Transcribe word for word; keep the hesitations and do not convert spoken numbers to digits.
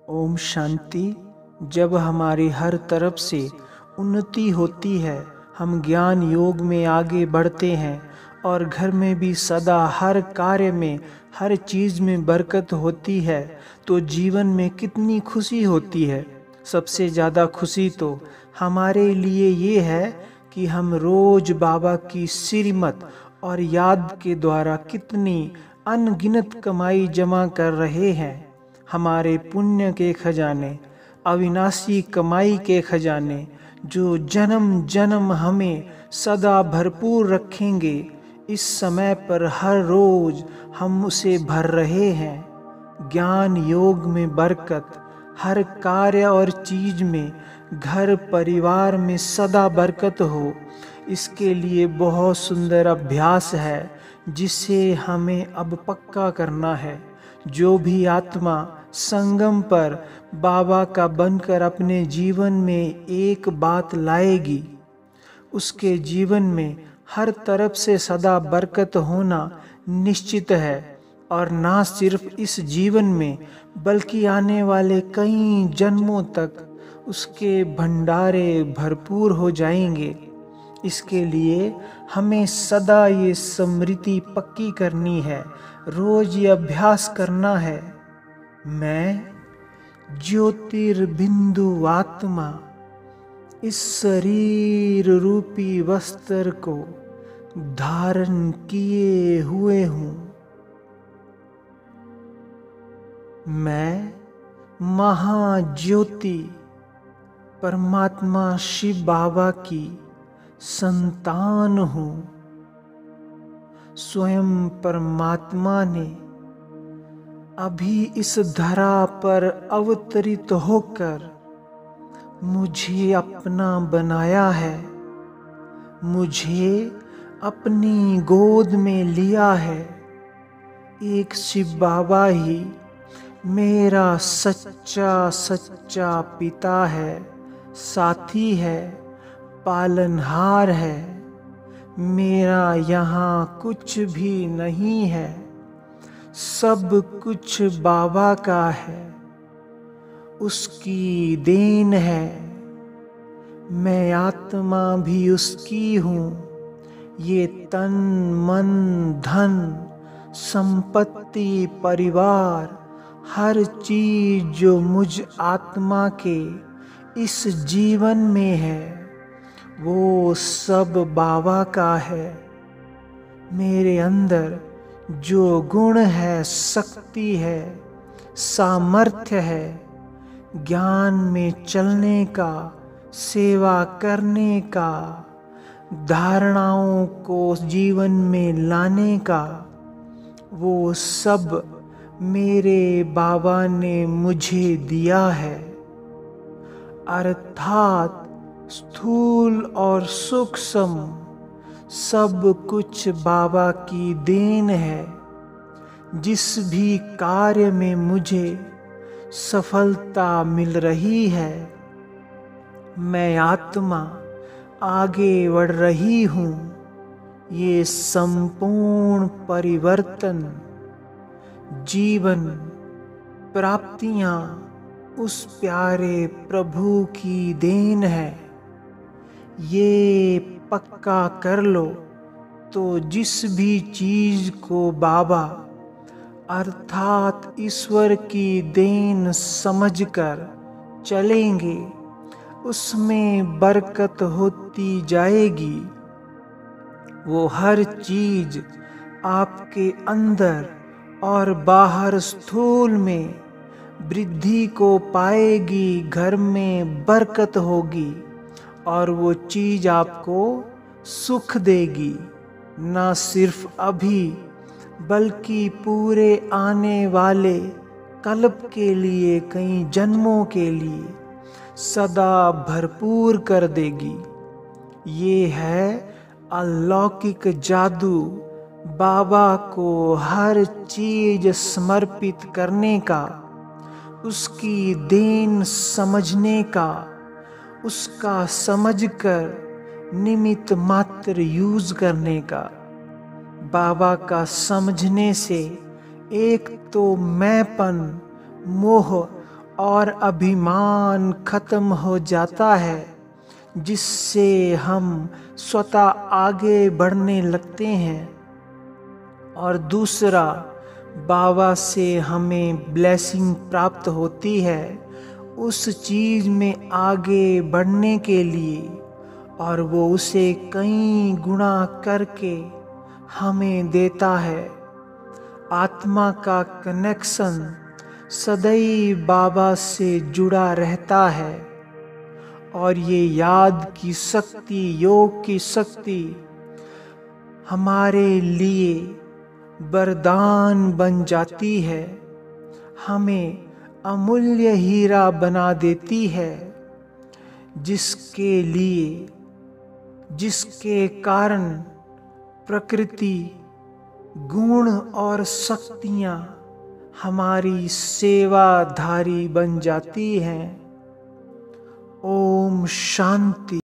ओम शांति। जब हमारी हर तरफ से उन्नति होती है, हम ज्ञान योग में आगे बढ़ते हैं और घर में भी सदा हर कार्य में, हर चीज़ में बरकत होती है, तो जीवन में कितनी खुशी होती है। सबसे ज़्यादा खुशी तो हमारे लिए ये है कि हम रोज बाबा की श्रीमत और याद के द्वारा कितनी अनगिनत कमाई जमा कर रहे हैं। हमारे पुण्य के खजाने, अविनाशी कमाई के खजाने, जो जन्म जन्म हमें सदा भरपूर रखेंगे। इस समय पर हर रोज हम उसे भर रहे हैं। ज्ञान योग में बरकत, हर कार्य और चीज में, घर परिवार में सदा बरकत हो, इसके लिए बहुत सुंदर अभ्यास है जिसे हमें अब पक्का करना है। जो भी आत्मा संगम पर बाबा का बनकर अपने जीवन में एक बात लाएगी, उसके जीवन में हर तरफ से सदा बरकत होना निश्चित है। और ना सिर्फ इस जीवन में बल्कि आने वाले कई जन्मों तक उसके भंडारे भरपूर हो जाएंगे। इसके लिए हमें सदा ये स्मृति पक्की करनी है, रोज ये अभ्यास करना है। मैं ज्योतिर्बिंदु आत्मा इस शरीर रूपी वस्त्र को धारण किए हुए हूँ। मैं महाज्योति परमात्मा शिव बाबा की संतान हूँ। स्वयं परमात्मा ने अभी इस धरा पर अवतरित होकर मुझे अपना बनाया है, मुझे अपनी गोद में लिया है। एक शिव बाबा ही मेरा सच्चा सच्चा पिता है, साथी है, पालनहार है। मेरा यहाँ कुछ भी नहीं है, सब कुछ बाबा का है, उसकी देन है। मैं आत्मा भी उसकी हूँ। ये तन मन धन संपत्ति परिवार हर चीज जो मुझ आत्मा के इस जीवन में है, वो सब बाबा का है। मेरे अंदर जो गुण है, शक्ति है, सामर्थ्य है, ज्ञान में चलने का, सेवा करने का, धारणाओं को जीवन में लाने का, वो सब मेरे बाबा ने मुझे दिया है। अर्थात स्थूल और सूक्ष्म सब कुछ बाबा की देन है। जिस भी कार्य में मुझे सफलता मिल रही है, मैं आत्मा आगे बढ़ रही हूँ। ये संपूर्ण परिवर्तन, जीवन, प्राप्तियाँ उस प्यारे प्रभु की देन है। ये पक्का कर लो तो जिस भी चीज को बाबा अर्थात ईश्वर की देन समझकर चलेंगे, उसमें बरकत होती जाएगी। वो हर चीज आपके अंदर और बाहर स्थूल में वृद्धि को पाएगी, घर में बरकत होगी और वो चीज आपको सुख देगी। ना सिर्फ अभी बल्कि पूरे आने वाले कल्प के लिए, कई जन्मों के लिए सदा भरपूर कर देगी। ये है अलौकिक जादू, बाबा को हर चीज समर्पित करने का, उसकी देन समझने का, उसका समझकर निमित्त मात्र यूज करने का। बाबा का समझने से एक तो मैंपन, मोह और अभिमान खत्म हो जाता है, जिससे हम स्वतः आगे बढ़ने लगते हैं। और दूसरा, बाबा से हमें ब्लेसिंग प्राप्त होती है उस चीज़ में आगे बढ़ने के लिए, और वो उसे कई गुना करके हमें देता है। आत्मा का कनेक्शन सदैव बाबा से जुड़ा रहता है, और ये याद की शक्ति, योग की शक्ति हमारे लिए वरदान बन जाती है, हमें अमूल्य हीरा बना देती है, जिसके लिए जिसके कारण प्रकृति, गुण और शक्तियाँ हमारी सेवाधारी बन जाती हैं। ओम शांति।